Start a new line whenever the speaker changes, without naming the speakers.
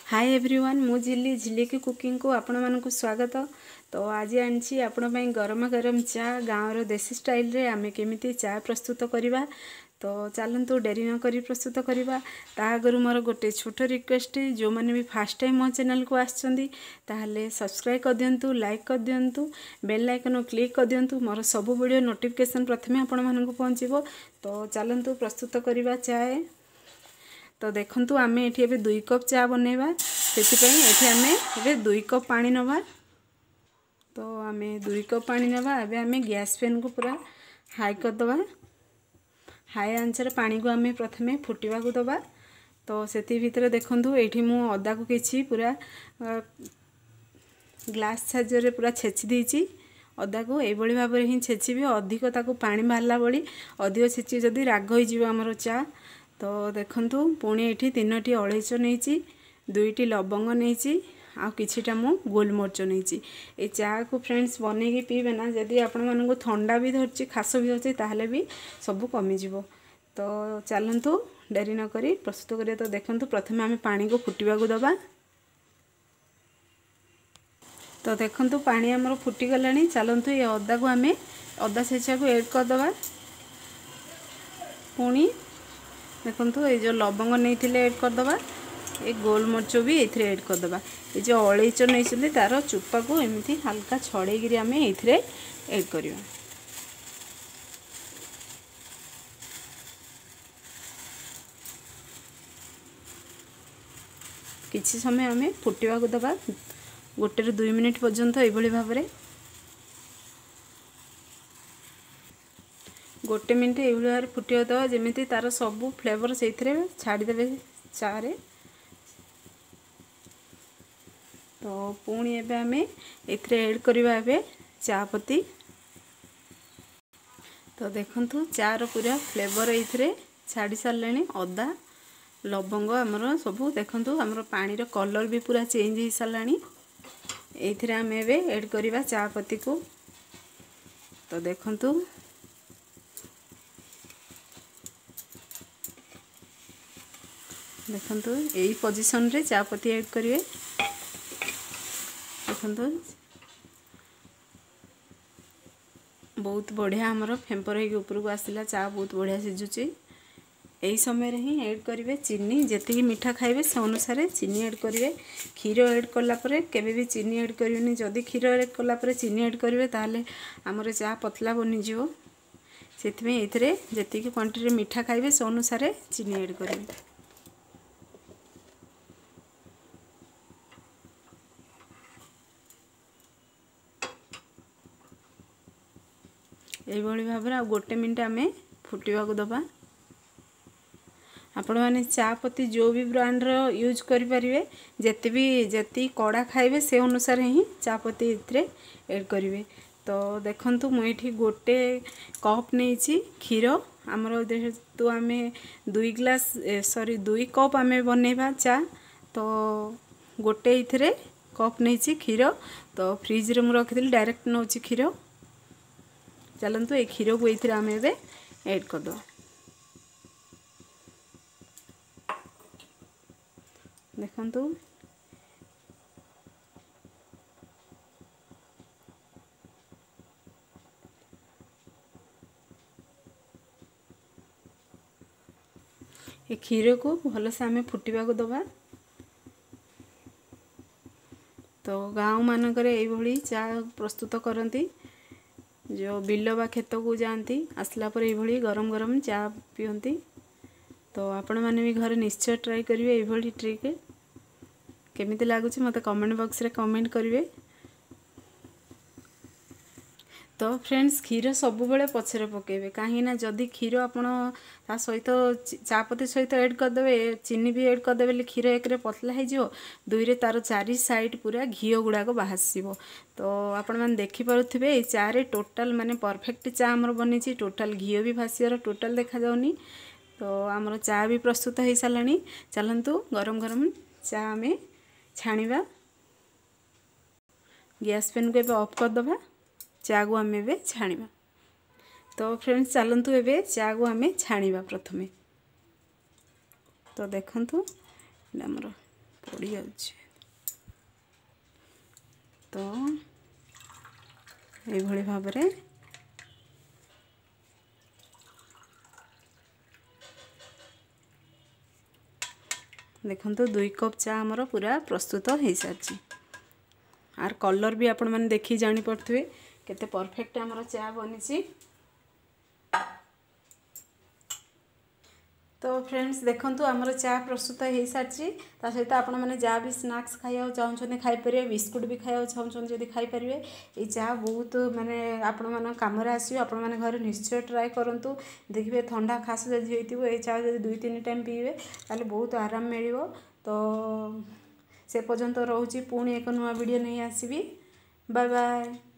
Hi everyone मु झिल्ली झिल्ली की कुकिंग को आपण मानक स्वागत। तो आज आनी आपण गरम गरम चा गाँव देसी स्टाइल रे आमे केमिति चा प्रस्तुत करवा। तो चलतु डेरी न करी प्रस्तुत करवा। आगु मोर गोटे छोट रिक्वेस्ट, जो मैंने भी फास्ट टाइम मो चैनल को आसले सब्सक्राइब कर दिंतु, लाइक कर दिंतु, बेल आइकन क्लिक कर दिंतु, मोर सब वीडियो नोटिफिकेशन प्रथमे आपण मानक पहुँचो। तो चलतु प्रस्तुत करवा चाय। तो देखंतु आमे एठी एबे 2 कप चा बनेबा, सेतिपई एठी आमे एबे 2 कप पानी नबा। तो आमे 2 कप पानी नबा। एबे आमे गैस पेन को पूरा हाई कर दबा। हाई आंच रे पानी को आमे प्रथमे फुटिबा को दबा। तो सेति भितरे देखंतु एठी मु अदा को किछि पूरा ग्लास साहाଯ୍ୟ रे पूरा छेची देछि। अदा को ए बळी भाबरे ही छेचिबे, अधिक ताको पानी मारला बळी अधिक छेची जदी राग होई जिवो हमरो चा। तो देखंतु पुणी एठी 3टी अलैच नेछि, 2टी लवंग नेछि, आ किछिटा मु गोलमरिच नेछि। ए चा को फ्रेंड्स बनेगी पीबे ना, जदि आपण मानको ठंडा भी धरछि, खास भी धरछि, ताहले भी सब कमी जिवो। तो चलंतु डेरी न करी प्रस्तुत करिया। तो देखंतु प्रथमे आमे पानी को फुटिबा को दबा। तो देखंतु पानी हमर फुटी गलानी। चलंतु ए अदा को आमे अदा छेचा को ऐड कर दबा। पुणी देखंतु ए जो लवंग नैथिले ऐड कर दबा। ए गोलमरिच भी एथिरे ऐड कर दबा। ए जो अलैच नैछले तार चुप्पा को एमिति हल्का छड़े गिरी आमे एथिरे ऐड करिवा। किछि समय आमे फुटिवा को दबा, 1 ରୁ 2 मिनिट पर्यंत ए भली भाबरे 1 मिनिट ए भली भाबरे फुटिवा दबा, जेमिति तार सब फ्लेवर सेथिरे छाडी देबे चा रे। तो पुणी एबे आमे एथिरे ऐड करिवा एबे चा पत्ती। तो देखंतु चा रो पूरा फ्लेवर एथिरे छाडी सारलेनी। अदा लवंग हमरो सब देखंतु हमरो पानी रो कलर भी पूरा चेंज हो सारलानी। एथिरे आमे एबे ऐड करिवा चा पत्ती को। तो देखंतु देखंतु एई पोजीशन रे चा पत्ती ऐड करिवे। देखंतु बहुत बढ़िया हमरो फेंपर हे ऊपर को आसिला। चा बहुत बढ़िया सिजुची। एई समय रे ही ऐड करिवे चीनी। जेतिकी मीठा खाइबे से अनुसार चीनी ऐड करिवे। खीर ऐड कला परे केबे भी चीनी ऐड करिवेनी। जदी खीर ऐड कला परे चीनी ऐड करिवे ताले हमरो चा पतला बनि जिवो। सेतिमे एथिरे जेतिकी क्वांटिटी रे मीठा खाइबे से अनुसार चीनी ऐड करिवे। एभली भाबरे आ 1 मिनिट आमे फुटिवा को दबा। आपण माने चा पत्ती जो भी ब्रांड रो यूज करि परिवे, जेती कड़ा खाइबे से अनुसार ही चा पत्ती इतरे ऐड करिवे। तो देखंतु मु एठी 1 कप नेछि खीर। हमरो जेतु आमे 2 कप आमे बनेबा चा। तो 1 इथरे कप नेछि खीर। तो फ्रिज रे मु रखिदिल, डायरेक्ट नोछि खीर। चलंतु ए खीर को इथरे आमे एबे ऐड कर दो। देखंतु ए खीर को भल से आमे फुटिबा को दबा। तो गाँव मानकरे एई भली चा प्रस्तुत करंती। जो बिल बा खेत को जाती आसला पर ये गरम गरम चा पियंती। तो आपण माने भी घर निश्चय ट्राई करिवे ए भली ट्रिक। केमिति लागुची मते कमेंट बॉक्स रे कमेंट करिवे। तो फ्रेंड्स खीर सब बेले पछरे पकेबे, कहीं ना जदि खीर आपण ता सहित चापत्ती सहित ऐड कर देबे, चीनी भी ऐड कर देबे, खीर एक रे पतला हो जिवो, 2 रे तार चारि साइड पूरा घी गुड़ा को बाहासिबो। तो आपण माने देखि पारुथिबे ए चा रे टोटल माने परफेक्ट चा हमर बनिची। टोटल घी भी भासियर टोटल देखा जाउनी। तो हमर चा भी प्रस्तुत हो सालानी। चलंतु गरम गरम चा में छाणीबा। गैस पेन को एबे ऑफ कर दबा। चा को आमे एबे छाणीबा। तो फ्रेंड्स चलंतु एबे चा को आमे छाणीबा प्रथमे। तो देखंतु हमर ପୋଡ଼ି ଯାଉଛି। ତ ଏଇଭଳି ଭାବରେ देखो 2 कप चा आमर पूरा प्रस्तुत हो सारी। आर कलर भी आपण मैंने देखी जानी पड़े केते परफेक्ट आमर चा बनी। तो फ्रेंड्स देखंतु आमर चा प्रस्तुत हो सारी। सहित आपण मैंने जहाँ भी स्नैक्स खाया चाहते खाईपर, बिस्कुट भी खाया चाहते जब खाईपर। ये चा बहुत माने आपण मन कम आसो। आपण मैंने घर निश्चय ट्राए करूँ। देखिए ठंडा खास जब हो ये चा जब 2-3 टाइम पीबे ताले बहुत आराम मिल। तो से पर्यंत रोची पुणी एक नुआ वीडियो नहीं आसबि। Bye bye.